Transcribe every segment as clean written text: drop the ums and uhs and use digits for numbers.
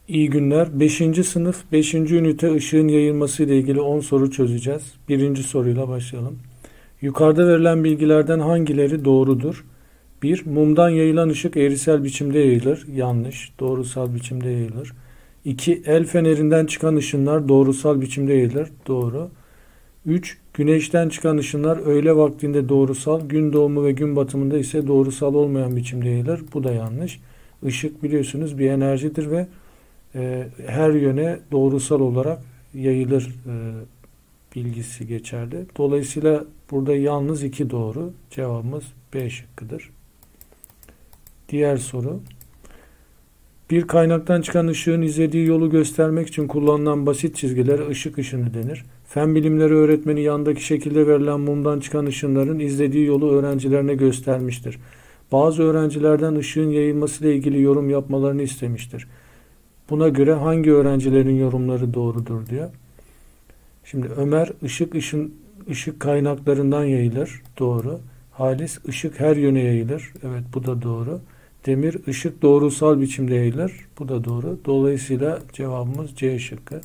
İyi günler. Beşinci sınıf beşinci ünite ışığın yayılması ile ilgili 10 soru çözeceğiz. Birinci soruyla başlayalım. Yukarıda verilen bilgilerden hangileri doğrudur? 1. Mumdan yayılan ışık eğrisel biçimde yayılır. Yanlış. Doğrusal biçimde yayılır. 2. El fenerinden çıkan ışınlar doğrusal biçimde yayılır. Doğru. 3. Güneşten çıkan ışınlar öğle vaktinde doğrusal, gün doğumu ve gün batımında ise doğrusal olmayan biçimde yayılır. Bu da yanlış. Işık biliyorsunuz bir enerjidir ve her yöne doğrusal olarak yayılır bilgisi geçerli. Dolayısıyla burada yalnız 2 doğru. Cevabımız B şıkkıdır. Diğer soru. Bir kaynaktan çıkan ışığın izlediği yolu göstermek için kullanılan basit çizgilere ışık ışını denir. Fen bilimleri öğretmeni yandaki şekilde verilen mumdan çıkan ışınların izlediği yolu öğrencilerine göstermiştir. Bazı öğrencilerden ışığın yayılması ile ilgili yorum yapmalarını istemiştir. Buna göre hangi öğrencilerin yorumları doğrudur diyor. Şimdi Ömer ışık kaynaklarından yayılır. Doğru. Halis ışık her yöne yayılır. Evet, bu da doğru. Demir ışık doğrusal biçimde yayılır. Bu da doğru. Dolayısıyla cevabımız C şıkkı.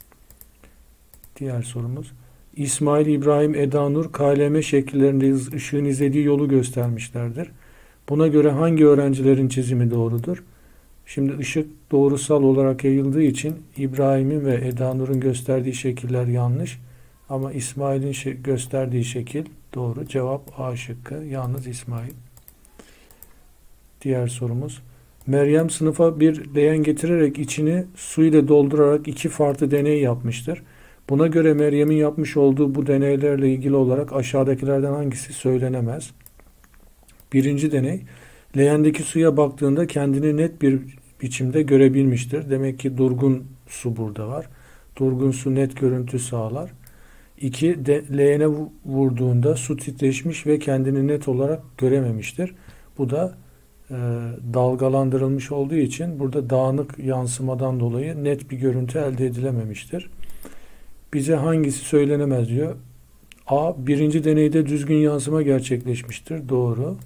Diğer sorumuz. İsmail, İbrahim, Eda Nur KLM şekillerinde ışığın izlediği yolu göstermişlerdir. Buna göre hangi öğrencilerin çizimi doğrudur? Şimdi ışık doğrusal olarak yayıldığı için İbrahim'in ve Eda Nur'un gösterdiği şekiller yanlış. Ama İsmail'in gösterdiği şekil doğru. Cevap A şıkkı. Yalnız İsmail. Diğer sorumuz. Meryem sınıfa bir leğen getirerek içini su ile doldurarak 2 farklı deney yapmıştır. Buna göre Meryem'in yapmış olduğu bu deneylerle ilgili olarak aşağıdakilerden hangisi söylenemez? Birinci deney. Leğendeki suya baktığında kendini net bir biçimde görebilmiştir. Demek ki durgun su burada var. Durgun su net görüntü sağlar. 2. Leğene vurduğunda su titreşmiş ve kendini net olarak görememiştir. Bu da dalgalandırılmış olduğu için burada dağınık yansımadan dolayı net bir görüntü elde edilememiştir. Bize hangisi söylenemez diyor. A. Birinci deneyde düzgün yansıma gerçekleşmiştir. Doğru.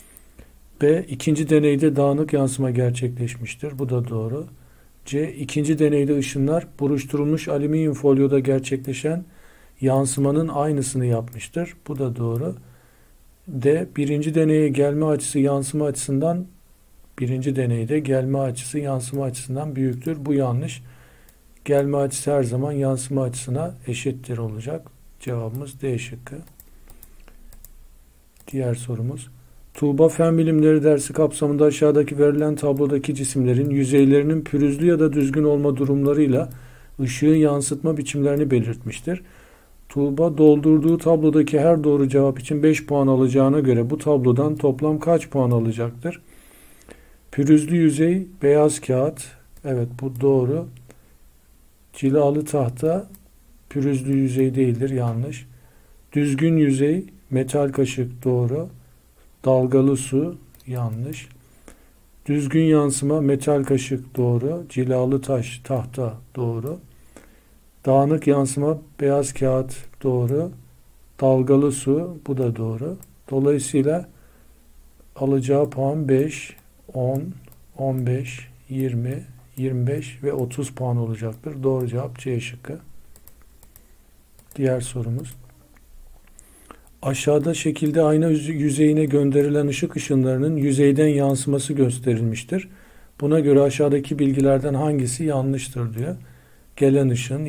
B. İkinci deneyde dağınık yansıma gerçekleşmiştir. Bu da doğru. C. İkinci deneyde ışınlar buruşturulmuş alüminyum folyoda gerçekleşen yansımanın aynısını yapmıştır. Bu da doğru. D. Birinci deneye gelme açısı yansıma açısından birinci deneyde gelme açısı yansıma açısından büyüktür. Bu yanlış. Gelme açısı her zaman yansıma açısına eşittir olacak. Cevabımız D şıkkı. Diğer sorumuz. Tuğba Fen Bilimleri dersi kapsamında aşağıdaki verilen tablodaki cisimlerin yüzeylerinin pürüzlü ya da düzgün olma durumlarıyla ışığı yansıtma biçimlerini belirtmiştir. Tuğba doldurduğu tablodaki her doğru cevap için 5 puan alacağına göre bu tablodan toplam kaç puan alacaktır? Pürüzlü yüzey, beyaz kağıt. Evet, bu doğru. Cilalı tahta pürüzlü yüzey değildir. Yanlış. Düzgün yüzey, metal kaşık doğru. Dalgalı su yanlış. Düzgün yansıma metal kaşık doğru. Cilalı tahta doğru. Dağınık yansıma beyaz kağıt doğru. Dalgalı su bu da doğru. Dolayısıyla alacağı puan 5, 10, 15, 20, 25 ve 30 puan olacaktır. Doğru cevap C şıkkı. Diğer sorumuz. Aşağıda şekilde ayna yüzeyine gönderilen ışık ışınlarının yüzeyden yansıması gösterilmiştir. Buna göre aşağıdaki bilgilerden hangisi yanlıştır diyor. Gelen ışın,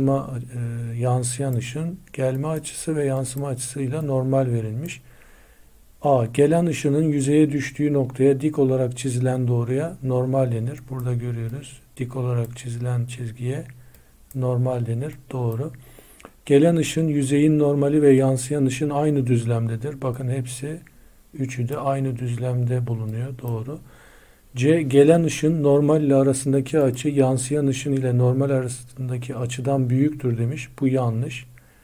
yansıyan ışın, gelme açısı ve yansıma açısıyla normal verilmiş. A. Gelen ışının yüzeye düştüğü noktaya dik olarak çizilen doğruya normal denir. Burada görüyoruz. Dik olarak çizilen çizgiye normal denir. Doğru. Gelen ışın yüzeyin normali ve yansıyan ışın aynı düzlemdedir. Bakın hepsi üçü de aynı düzlemde bulunuyor. Doğru. C. Gelen ışın normal ile arasındaki açı yansıyan ışın ile normal arasındaki açıdan büyüktür demiş. Bu yanlış.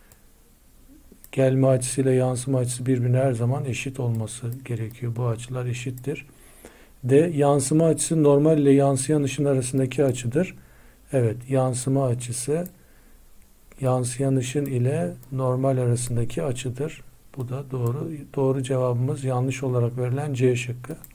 Gelme açısı ile yansıma açısı birbirine her zaman eşit olması gerekiyor. Bu açılar eşittir. D. Yansıma açısı normal ile yansıyan ışın arasındaki açıdır. Evet, yansıma açısı yansıyan ışın ile normal arasındaki açıdır. Bu da doğru. Doğru cevabımız yanlış olarak verilen C şıkkı.